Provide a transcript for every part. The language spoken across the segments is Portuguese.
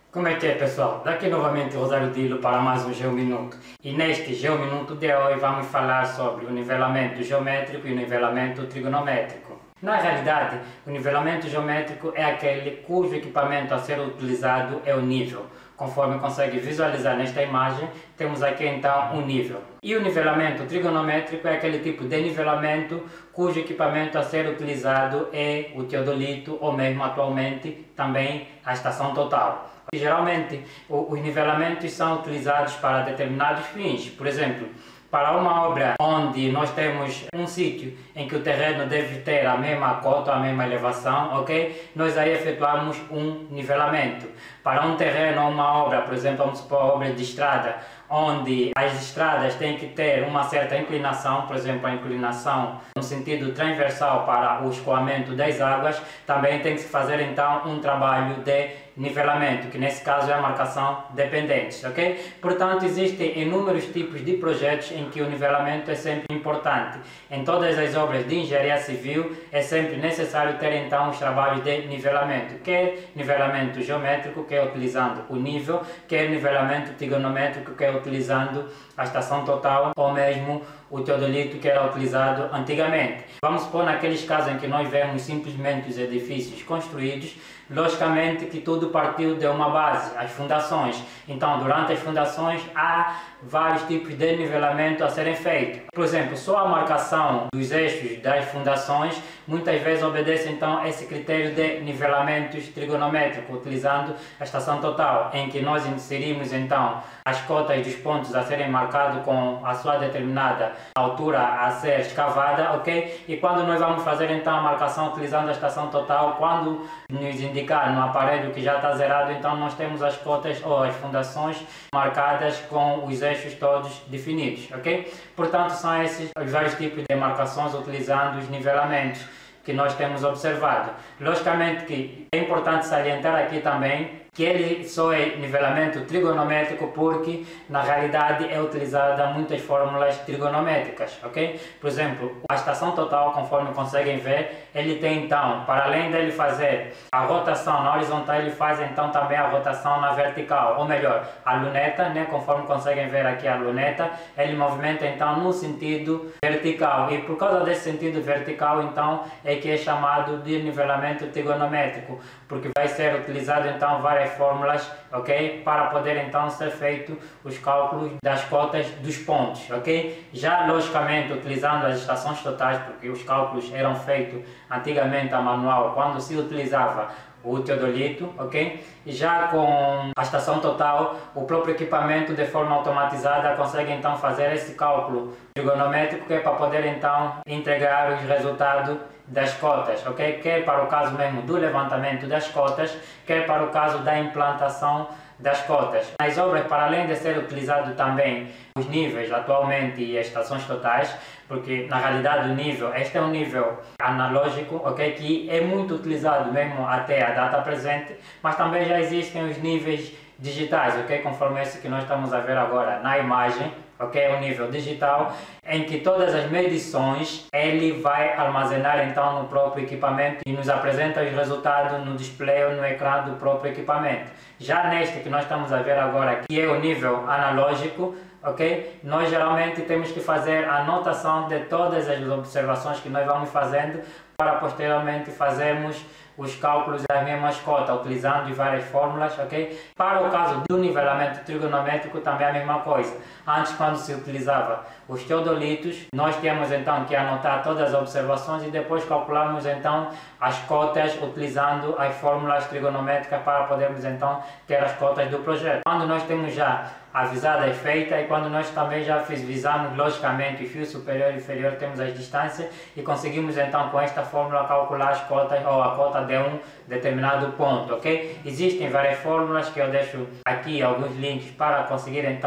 Como é que é, pessoal? Daqui novamente Rosário Dilo para mais um GeoMinuto. E neste GeoMinuto de hoje vamos falar sobre o nivelamento geométrico e o nivelamento trigonométrico. Na realidade, o nivelamento geométrico é aquele cujo equipamento a ser utilizado é o nível. Conforme consegue visualizar nesta imagem, temos aqui então um nível. E o nivelamento trigonométrico é aquele tipo de nivelamento cujo equipamento a ser utilizado é o teodolito ou mesmo atualmente também a estação total. Geralmente, os nivelamentos são utilizados para determinados fins. Por exemplo, para uma obra onde nós temos um sítio em que o terreno deve ter a mesma cota, a mesma elevação, ok? Nós aí efetuamos um nivelamento. Para um terreno ou uma obra, por exemplo, vamos supor obra de estrada, onde as estradas têm que ter uma certa inclinação, por exemplo, a inclinação no sentido transversal para o escoamento das águas, também tem que se fazer então um trabalho de nivelamento, que nesse caso é a marcação dependente, ok? Portanto, existem inúmeros tipos de projetos em que o nivelamento é sempre importante. Em todas as obras de engenharia civil é sempre necessário ter então os trabalhos de nivelamento, quer nivelamento geométrico, que é utilizando o nível, quer nivelamento trigonométrico, que é utilizando a estação total, ou mesmo o teodolito que era utilizado antigamente. Vamos supor naqueles casos em que nós vemos simplesmente os edifícios construídos, logicamente que tudo partiu de uma base, as fundações. Então, durante as fundações há vários tipos de nivelamento a serem feitos. Por exemplo, só a marcação dos eixos das fundações muitas vezes obedece então a esse critério de nivelamentos trigonométricos, utilizando a estação total, em que nós inserimos então as cotas dos pontos a serem marcados com a sua determinada altura a ser escavada, ok? E quando nós vamos fazer então a marcação utilizando a estação total, quando nos indicar no aparelho que já está zerado, então nós temos as cotas ou as fundações marcadas com os eixos todos definidos, ok? Portanto, são esses os vários tipos de marcações utilizando os nivelamentos que nós temos observado. Logicamente que é importante salientar aqui também que ele só é nivelamento trigonométrico porque na realidade é utilizada muitas fórmulas trigonométricas, ok? Por exemplo, a estação total, conforme conseguem ver, ele tem então, para além dele fazer a rotação na horizontal, ele faz então também a rotação na vertical, ou melhor, a luneta, né? Conforme conseguem ver aqui a luneta, ele movimenta então no sentido vertical, e por causa desse sentido vertical então é que é chamado de nivelamento trigonométrico, porque vai ser utilizado então várias fórmulas, ok, para poder então ser feito os cálculos das cotas dos pontos, ok? Já logicamente utilizando as estações totais, porque os cálculos eram feitos antigamente a manual, quando se utilizava o teodolito, ok? E já com a estação total, o próprio equipamento de forma automatizada consegue então fazer esse cálculo trigonométrico, que é para poder então entregar os resultados das cotas, ok? Quer para o caso mesmo do levantamento das cotas, quer para o caso da implantação das cotas. Nas obras, para além de ser utilizado também os níveis atualmente e as estações totais, porque na realidade o nível, este é um nível analógico, ok, que é muito utilizado mesmo até a data presente, mas também já existem os níveis digitais, ok, conforme esse que nós estamos a ver agora na imagem, ok, o nível digital, em que todas as medições ele vai armazenar então no próprio equipamento e nos apresenta os resultados no display ou no ecrã do próprio equipamento. Já neste que nós estamos a ver agora, que é o nível analógico, ok, nós geralmente temos que fazer a anotação de todas as observações que nós vamos fazendo para posteriormente fazermos os cálculos das mesmas cotas, utilizando várias fórmulas, ok? Para o caso do nivelamento trigonométrico também a mesma coisa. Antes, quando se utilizava os teodolitos, nós tínhamos então que anotar todas as observações e depois calcularmos então as cotas utilizando as fórmulas trigonométricas para podermos então ter as cotas do projeto. Quando nós temos já a visada é feita e quando nós também já visamos logicamente o fio superior e inferior, temos as distâncias e conseguimos então com esta fórmula calcular as cotas ou a cota de um determinado ponto, ok? Existem várias fórmulas que eu deixo aqui alguns links para conseguir então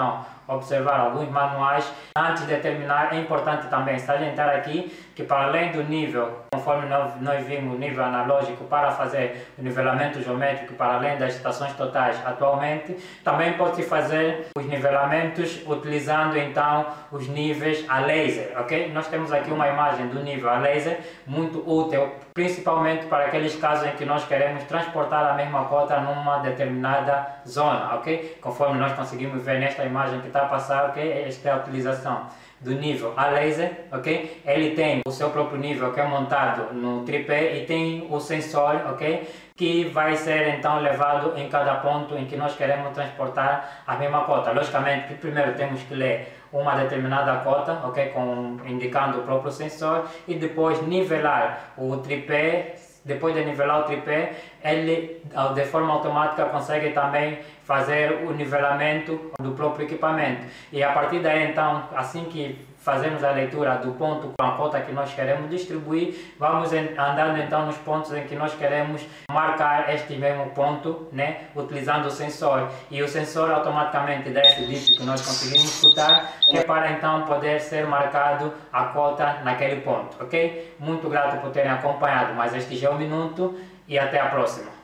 observar alguns manuais. Antes de terminar, é importante também salientar aqui que, para além do nível, conforme nós vimos o nível analógico para fazer o nivelamento geométrico, para além das estações totais atualmente, também pode-se fazer os nivelamentos utilizando então os níveis a laser, ok? Nós temos aqui uma imagem do nível a laser, muito útil, principalmente para aqueles casos em que nós queremos transportar a mesma cota numa determinada zona, ok? Conforme nós conseguimos ver nesta imagem que está a passar, ok? Esta é a utilização do nível a laser, ok? Ele tem o seu próprio nível que é montado no tripé e tem o sensor, ok? Que vai ser então levado em cada ponto em que nós queremos transportar a mesma cota. Logicamente que primeiro temos que ler uma determinada cota, ok? Indicando o próprio sensor, e depois nivelar o tripé. Depois de nivelar o tripé, ele de forma automática consegue também fazer o nivelamento do próprio equipamento. E a partir daí, então, assim que fazemos a leitura do ponto com a cota que nós queremos distribuir, vamos andando então nos pontos em que nós queremos marcar este mesmo ponto, né, utilizando o sensor. E o sensor automaticamente dá esse dito que nós conseguimos escutar, que é para então poder ser marcado a cota naquele ponto, ok? Muito grato por terem acompanhado mais este Geominuto e até a próxima.